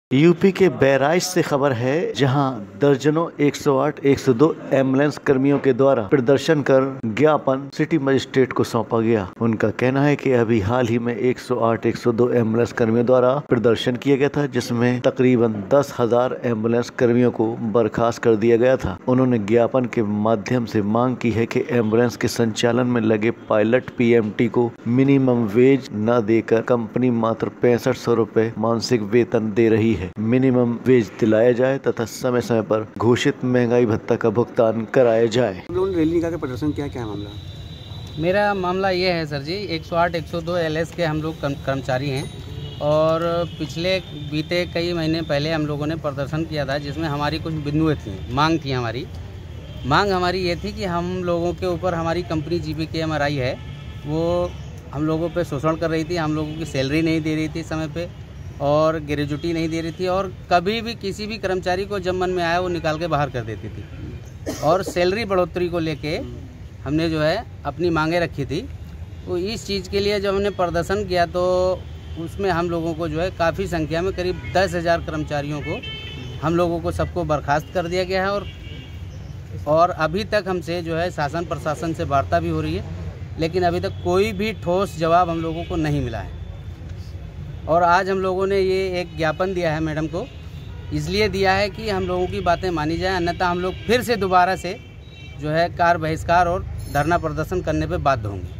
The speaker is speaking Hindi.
यूपी के बहराइच से खबर है, जहां दर्जनों 108, 102 एम्बुलेंस कर्मियों के द्वारा प्रदर्शन कर ज्ञापन सिटी मजिस्ट्रेट को सौंपा गया। उनका कहना है कि अभी हाल ही में 108, 102 एम्बुलेंस कर्मियों द्वारा प्रदर्शन किया गया था, जिसमें तकरीबन 10,000 एम्बुलेंस कर्मियों को बर्खास्त कर दिया गया था। उन्होंने ज्ञापन के माध्यम से मांग की है कि एम्बुलेंस के संचालन में लगे पायलट PMT को मिनिमम वेज न देकर कंपनी मात्र 6500 रुपए मासिक वेतन दे रही है। मिनिमम वेज दिलाया जाए तथा समय समय पर घोषित महंगाई भत्ता का भुगतान कराया जाए। रैली निकाल के प्रदर्शन क्या है मामला? मेरा मामला ये है सर जी, 108, 102 LS के हम लोग कर्मचारी हैं और बीते कई महीने पहले हम लोगों ने प्रदर्शन किया था, जिसमें हमारी कुछ बिंदुएं थी, मांग हमारी ये थी कि हम लोगों के ऊपर हमारी कंपनी GPKMRI है, वो हम लोगों पे शोषण कर रही थी, हम लोगों की सैलरी नहीं दे रही थी समय पे और ग्रेजुटी नहीं दे रही थी, और कभी भी किसी भी कर्मचारी को जब मन में आया वो निकाल के बाहर कर देती थी। और सैलरी बढ़ोतरी को लेके हमने जो है अपनी मांगे रखी थी। तो इस चीज़ के लिए जब हमने प्रदर्शन किया तो उसमें हम लोगों को जो है काफ़ी संख्या में करीब 10,000 कर्मचारियों को हम लोगों को सबको बर्खास्त कर दिया गया है। और अभी तक हमसे जो है शासन प्रशासन से वार्ता भी हो रही है, लेकिन अभी तक कोई भी ठोस जवाब हम लोगों को नहीं मिला है। और आज हम लोगों ने ये एक ज्ञापन दिया है मैडम को, इसलिए दिया है कि हम लोगों की बातें मानी जाएं, अन्यथा हम लोग फिर से दोबारा से जो है कार्य बहिष्कार और धरना प्रदर्शन करने पे बाध्य होंगे।